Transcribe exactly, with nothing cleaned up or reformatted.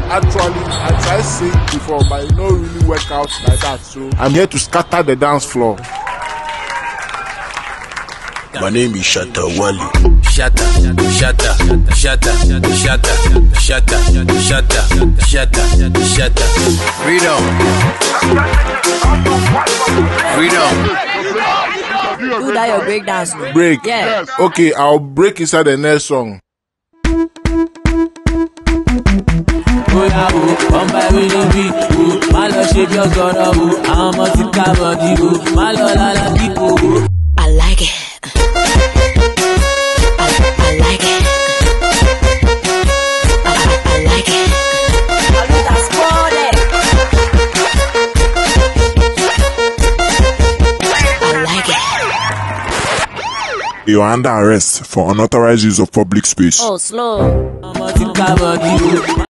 Actually, I tried sing before, but it don't really work out like that. So I'm here to scatter the dance floor. My name is Shatta Wally. Shatta, shatta, shatta, shatta, shatta, shatta, shatta, shatta. Freedom. Freedom. Do that your break dance. Break? Yeah. Okay, I'll break inside the next song. I like it. I, I like it. I, I like it. I like it. You are under arrest for unauthorized use of public space. Oh, slow.